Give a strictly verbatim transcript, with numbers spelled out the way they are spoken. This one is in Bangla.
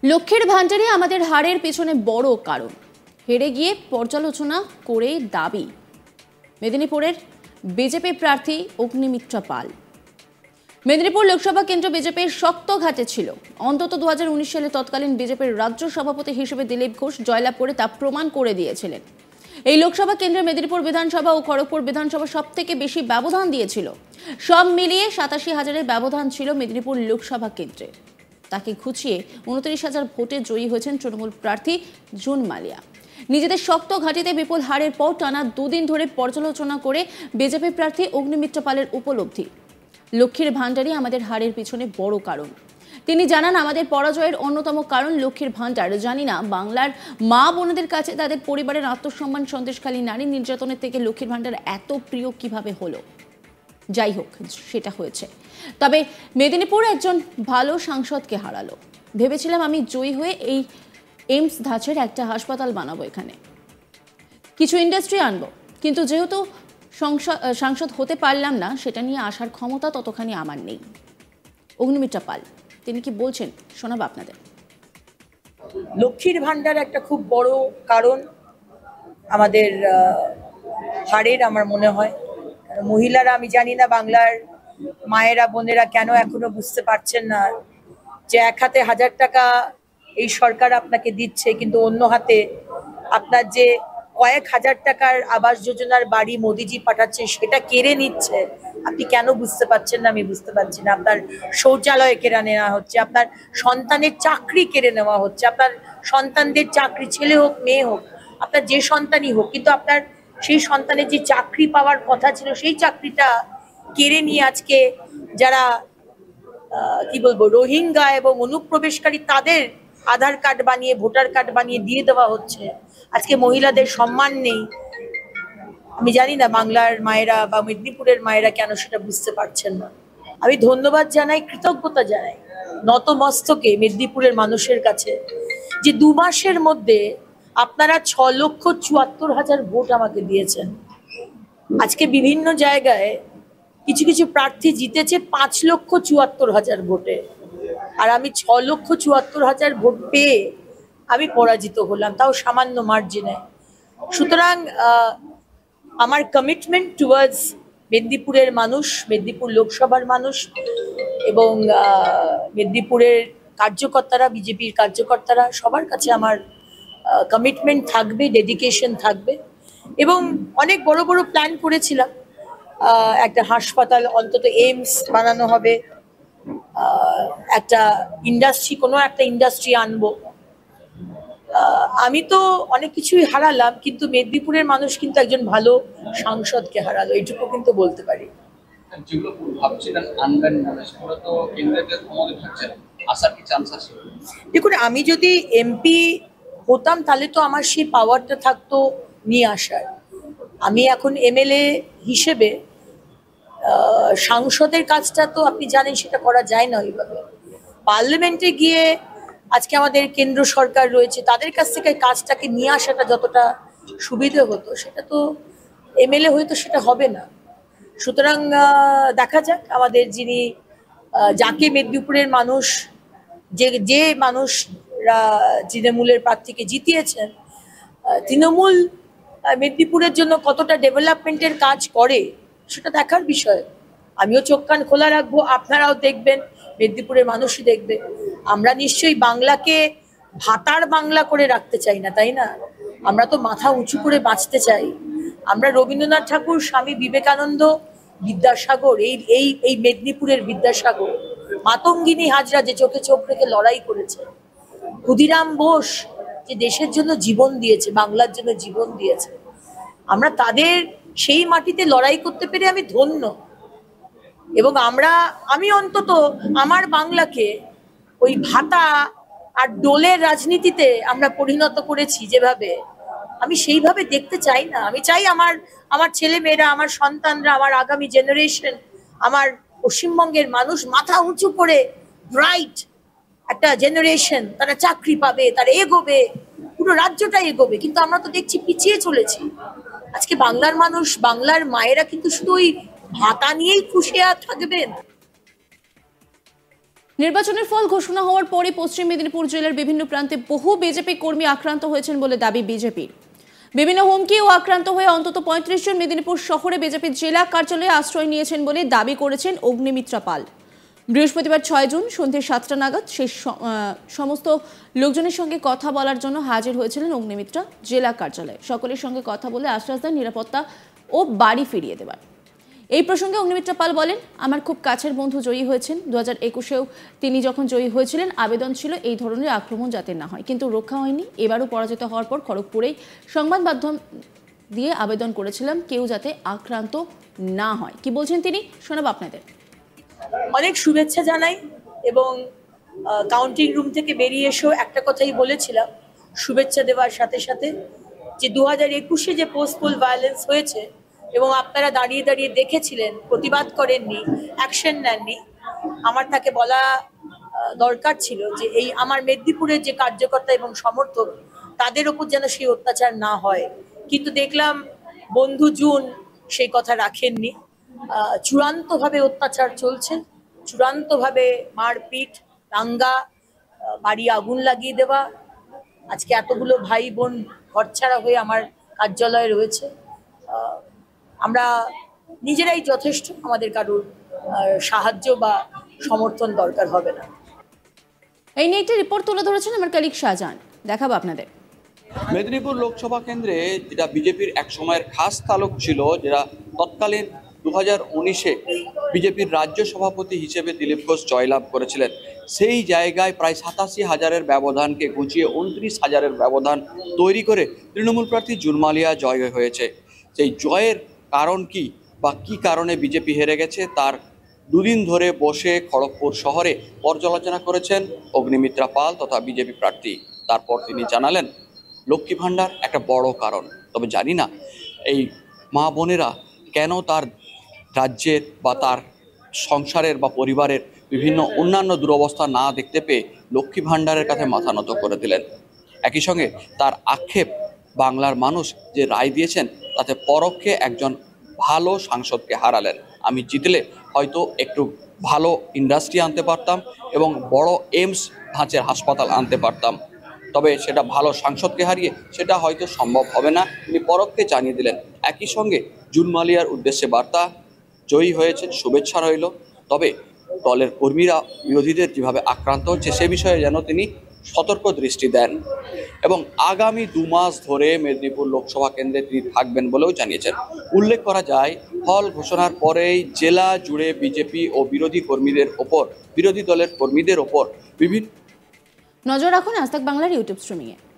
লক্ষ্মীর ভান্ডারে আমাদের হারের পেছনে বড় কারণ হেরে গিয়ে পর্যালোচনা করে দাবি মেদিনীপুরের বিজেপি প্রার্থী অগ্নিমিত্রা পাল। মেদিনীপুর লোকসভা কেন্দ্র বিজেপির শক্ত ঘাটে ছিল। অন্তত দু হাজার উনিশ সালে তৎকালীন বিজেপির রাজ্য সভাপতি হিসেবে দিলীপ ঘোষ জয়লাভ করে তা প্রমাণ করে দিয়েছিলেন। এই লোকসভা কেন্দ্রে মেদিনীপুর বিধানসভা ও খড়গপুর বিধানসভা সব থেকে বেশি ব্যবধান দিয়েছিল। সব মিলিয়ে সাতাশি হাজারের ব্যবধান ছিল মেদিনীপুর লোকসভা কেন্দ্রে। তাকে ঘুচিয়ে উনত্রিশ হাজার ভোটে জয়ী হয়েছেন তৃণমূল প্রার্থী জুন মালিয়া। নিজেদের শক্ত ঘাঁটিতে বিপুল হারের পর টানা দুদিন ধরে পর্যালোচনা করে বিজেপি প্রার্থী অগ্নিমিত্রা পালের উপলব্ধি, লক্ষ্মীর ভান্ডারই আমাদের হারের পিছনে বড় কারণ। তিনি জানান, আমাদের পরাজয়ের অন্যতম কারণ লক্ষ্মীর ভান্ডার। জানি না বাংলার মা বোনদের কাছে তাদের পরিবারের আত্মসম্মান সন্দেশখালী নারী নির্যাতনের থেকে লক্ষ্মীর ভান্ডার এত প্রিয় কিভাবে হলো। যাই হোক, সেটা হয়েছে। তবে মেদিনীপুর একজন ভালো সাংসদকে হারালো। ভেবেছিলাম আমি জয়ী হয়ে এই এইমস ধাঁচের একটা হাসপাতাল বানাবো, এখানে কিছু ইন্ডাস্ট্রি আনবো, কিন্তু যেহেতু সাংসদ হতে পারলাম না, সেটা নিয়ে আসার ক্ষমতা ততখানি আমার নেই। অগ্নিমিত্রা পাল তিনি কি বলছেন শোনাবো আপনাদের। লক্ষ্মীর ভান্ডার একটা খুব বড় কারণ আমাদের হারের, আমার মনে হয়। মহিলারা, আমি জানি না বাংলার মায়েরা বোনেরা কেন এখনো বুঝতে পারছেন না যে এক হাতে হাজার টাকা এই সরকার আপনাকে দিচ্ছে, কিন্তু অন্য হাতে আপনার যে কয়েক হাজার টাকার আবাস যোজনার বাড়ি মোদিজি পাঠাচ্ছে সেটা কেড়ে নিচ্ছে। আপনি কেন বুঝতে পারছেন না আমি বুঝতে পারছি না। আপনার শৌচালয় কেড়ে নেওয়া হচ্ছে, আপনার সন্তানের চাকরি কেড়ে নেওয়া হচ্ছে, আপনার সন্তানদের চাকরি, ছেলে হোক মেয়ে হোক, আপনার যে সন্তানই হোক, কিন্তু আপনার সেই সন্তানের যে চাকরি পাওয়ার কথা ছিল সেই চাকরিটা কেড়ে নিয়ে আজকে যারা কি বলবো রোহিঙ্গা এবং অনুপ্রবেশকারী তাদের আধার কার্ড বানিয়ে ভোটার কার্ড বানিয়ে দিয়ে দেওয়া হচ্ছে। আজকে মহিলাদের সম্মান নেই। আমি জানি না বাংলার মায়েরা বা মেদিনীপুরের মায়েরা কেন সেটা বুঝতে পারছেন না। আমি ধন্যবাদ জানাই, কৃতজ্ঞতা জানাই নতমস্তকে মেদিনীপুরের মানুষের কাছে যে দু মাসের মধ্যে আপনারা ছ লক্ষ চুয়াত্তর হাজার ভোট আমাকে দিয়েছেন। আজকে বিভিন্ন জায়গায় কিছু কিছু প্রার্থী জিতেছে পাঁচ লক্ষ চুয়াত্তর হাজার ভোটে, আর আমি ছ লক্ষ চুয়াত্তর হাজার ভোট পেয়ে আমি পরাজিত হলাম, তাও সামান্য মার্জিনে। সুতরাং আমার কমিটমেন্ট টুয়ার্ডস মেদিনীপুরের মানুষ, মেদিনীপুর লোকসভার মানুষ এবং মেদিনীপুরের কার্যকর্তারা, বিজেপির কার্যকর্তারা, সবার কাছে আমার কমিটমেন্ট থাকবে, ডেডিকেশন থাকবে। এবং অনেক বড় বড় প্ল্যান করেছিলাম, একটা হাসপাতাল, অন্তত এইমস বানানো হবে, একটা ইন্ডাস্ট্রি, কোনো একটা ইন্ডাস্ট্রি আনবো। আমি তো অনেক কিছুই হারালাম, কিন্তু মেদিনীপুরের মানুষ কিন্তু একজন ভালো সাংসদকে হারালো, এইটুকু কিন্তু বলতে পারি। দেখুন, আমি যদি এমপি হতাম তাহলে তো আমার সেই পাওয়ারটা থাকতো নিয়ে আসার। আমি এখন এমএলএ হিসেবে সাংসদের কাজটা তো আপনি জানেন সেটা করা যায় না ওইভাবে। পার্লামেন্টে গিয়ে আজকে আমাদের কেন্দ্র সরকার রয়েছে, তাদের কাছ থেকে কাজটাকে নিয়ে আসাটা যতটা সুবিধে হতো, সেটা তো এমএলএ হয়তো সেটা হবে না। সুতরাং দেখা যাক, আমাদের যিনি যাকে মেদিনীপুরের মানুষ, যে যে মানুষরা তৃণমূলের প্রার্থীকে জিতিয়েছেন, তৃণমূল মেদিনীপুরের জন্য কতটা ডেভেলপমেন্টের কাজ করে সেটা দেখার বিষয়। আমিও চোখ কান খোলা রাখবো, আপনারাও দেখবেন, মেদিনীপুরের মানুষই দেখবে। আমরা নিশ্চয়ই বাংলাকে ভাতার বাংলা করে রাখতে চাই না, তাই না? আমরা তো মাথা উঁচু করে বাঁচতে চাই। আমরা রবীন্দ্রনাথ ঠাকুর, স্বামী বিবেকানন্দ, বিদ্যাসাগর, এই এই এই মেদিনীপুরের বিদ্যাসাগর, মাতঙ্গিনী হাজরা যে চোখে চোখ রেখে লড়াই করেছে, ক্ষুদিরাম বোস যে দেশের জন্য জীবন দিয়েছে, বাংলার জন্য জীবন দিয়েছে, আমরা তাদের সেই মাটিতে লড়াই করতে পেরে আমি ধন্য। এবং আমরা আমি অন্তত আমার বাংলাকে ওই ভাতা আর ডোলের রাজনীতিতে আমরা পরিণত করেছি যেভাবে, আমি সেইভাবে দেখতে চাই না। আমি চাই আমার আমার ছেলে মেয়েরা, আমার সন্তানরা, আমার আগামী জেনারেশন, আমার পশ্চিমবঙ্গের মানুষ মাথা উঁচু করে ব্রাইট একটা জেনারেশন, তারা চাকরি পাবে, তারা এগোবে, পুরো রাজ্যটা এগোবে। কিন্তু আমরা তো দেখছি পিছিয়ে চলেছি। আজকে বাংলার মানুষ, বাংলার মায়েরা কিন্তু শুধু ওই ভাতা নিয়েই খুশি আর থাকবেন। নির্বাচনের ফল ঘোষণা হওয়ার পরে পশ্চিম মেদিনীপুর জেলার বিভিন্ন প্রান্তে বহু বিজেপি কর্মী আক্রান্ত হয়েছেন বলে দাবি বিজেপির। বিভিন্ন হুমকি ও আক্রান্ত হয়ে অন্তত পঁয়ত্রিশ জন মেদিনীপুর শহরে বিজেপির জেলা কার্যালয়ে আশ্রয় নিয়েছেন বলে দাবি করেছেন অগ্নিমিত্রা পাল। বৃহস্পতিবার ছয় জুন সন্ধ্যে সাতটা নাগাদ সেই সমস্ত লোকজনের সঙ্গে কথা বলার জন্য হাজির হয়েছিলেন অগ্নিমিত্রা জেলা কার্যালয়ে। সকলের সঙ্গে কথা বলে আশ্বাস দেন নিরাপত্তা ও বাড়ি ফিরিয়ে দেবার। এই প্রসঙ্গে অগ্নিমিত্রা পাল বলেন, আমার খুব কাছের বন্ধু জয়ী হয়েছেন। দু হাজার একুশেও তিনি যখন জয়ী হয়েছিলেন আবেদন ছিল এই ধরনের আক্রমণ যাতে না হয়, কিন্তু রক্ষা হয়নি। এবারও পরাজিত হওয়ার পর খড়গপুরেই সংবাদ মাধ্যম দিয়ে আবেদন করেছিলাম কেউ যাতে আক্রান্ত না হয়। কি বলছেন তিনি, শোনাব আপনাদের। অনেক শুভেচ্ছা জানাই এবং কাউন্টিং রুম থেকে বেরিয়ে এসেও একটা কথাই বলেছিলাম শুভেচ্ছা দেওয়ার সাথে সাথে, যে দু হাজার একুশে যে পোস্টপোল ভায়োলেন্স হয়েছে এবং আপনারা দাঁড়িয়ে দাঁড়িয়ে দেখেছিলেন, প্রতিবাদ করেননি, অ্যাকশন নেননি, আমার তাকে বলা দরকার ছিল যে এই আমার মেদিনীপুরের যে কার্যকর্তা এবং সমর্থক তাদের ওপর যেন সেই অত্যাচার না হয়। কিন্তু দেখলাম বন্ধু জুন সেই কথা রাখেননি। চূড়ান্তভাবে অত্যাচার চলছে, চূড়ান্তভাবে মারপিট, দাঙ্গা, বাড়ি আগুন লাগিয়ে দেওয়া। আজকে এতগুলো ভাই বোন ঘরছাড়া হয়ে আমার কার্যালয়ে রয়েছে। আমরা নিজেরাই যথেষ্ট, আমাদের কারোর সাহায্য বা সমর্থন দরকার হবে না। এই নিয়ে একটি রিপোর্ট তুলে ধরেছেন আমার কলিগ শাহজাহান, দেখাবো আপনাদের। মেদিনীপুর লোকসভা কেন্দ্রে যেটা বিজেপির এক সময়ের খাস তালুক ছিল, যেটা তৎকালীন দু হাজার উনিশে বিজেপির রাজ্য সভাপতি হিসেবে দিলীপ ঘোষ জয়লাভ করেছিলেন, সেই জায়গায় প্রায় সাতাশি হাজারের ব্যবধানকে ঘুচিয়ে উনত্রিশ হাজারের ব্যবধান তৈরি করে তৃণমূল প্রার্থী জুন মালিয়া জয় হয়েছে। সেই জয়ের কারণ কি বা কি কারণে বিজেপি হেরে গেছে তার দুদিন ধরে বসে খড়গপুর শহরে পর্যালোচনা করেছেন অগ্নিমিত্রা পাল তথা বিজেপি প্রার্থী। তারপর তিনি জানালেন লক্ষ্মী ভাণ্ডার একটা বড় কারণ। তবে জানি না এই মা বোনেরা কেন তার রাজ্যের বা তার সংসারের বা পরিবারের বিভিন্ন অন্যান্য দুরবস্থা না দেখতে পেয়ে লক্ষ্মী ভাণ্ডারের কাছে মাথা নত করে দিলেন। একই সঙ্গে তার আক্ষেপ, বাংলার মানুষ যে রায় দিয়েছেন তাতে পরোক্ষে একজন ভালো সাংসদকে হারালেন। আমি জিতলে হয়তো একটু ভালো ইন্ডাস্ট্রি আনতে পারতাম এবং বড় এইমস ধাঁচের হাসপাতাল আনতে পারতাম, তবে সেটা ভালো সাংসদকে হারিয়ে সেটা হয়তো সম্ভব হবে না, তিনি পরোক্ষে জানিয়ে দিলেন। একই সঙ্গে জুন মালিয়ার উদ্দেশ্যে বার্তা, জয়ী হয়েছেন, শুভেচ্ছা রইল, তবে দলের কর্মীরা বিরোধীদের যেভাবে আক্রান্ত হচ্ছে সে বিষয়ে যেন তিনি সতর্ক দৃষ্টি দেন এবং আগামী দু মাস ধরে মেদিনীপুর লোকসভা কেন্দ্রে তিনি থাকবেন বলেও জানিয়েছেন। উল্লেখ করা যায়, ফল ঘোষণার পরেই জেলা জুড়ে বিজেপি ও বিরোধী কর্মীদের ওপর বিরোধী দলের কর্মীদের ওপর বিভিন্ন নজর রাখুন আজ তাক বাংলার ইউটিউব স্ট্রিমিংয়ে।